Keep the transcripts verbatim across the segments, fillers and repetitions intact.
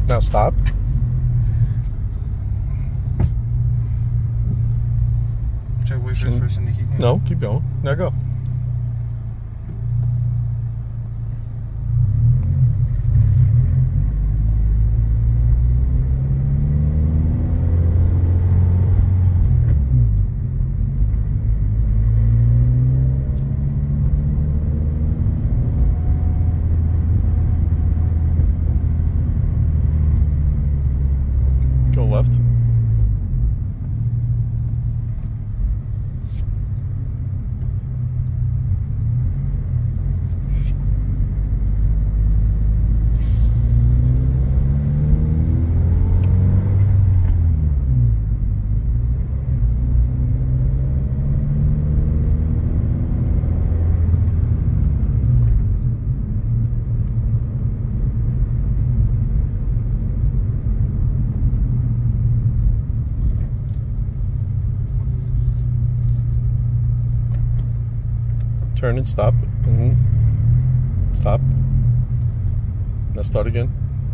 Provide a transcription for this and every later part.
Now stop. Should I wait for this person to keep going? No, keep going. Now go. Go left. Turn and stop. Mm-hmm. Stop. Now start again.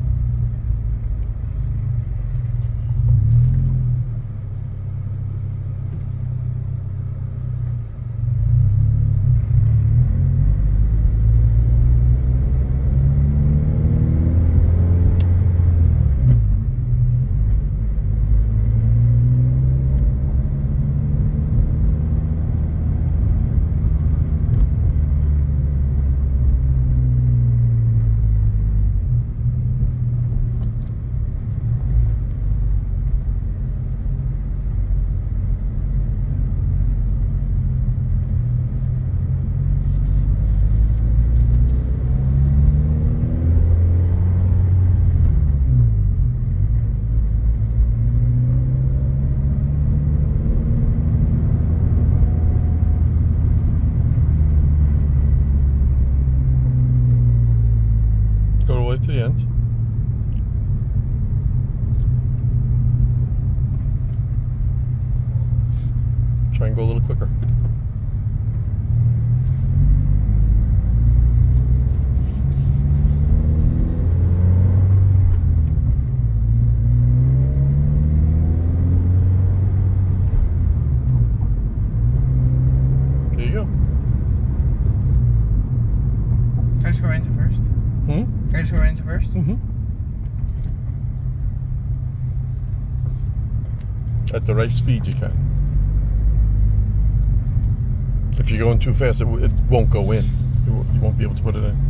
Go all the way to the end. Try and go a little quicker. There you go. Can I just go right into first? Hmm? Can I just go right into first? Mm-hmm. At the right speed, you can. If you're going too fast, it, w it won't go in. You, w you won't be able to put it in.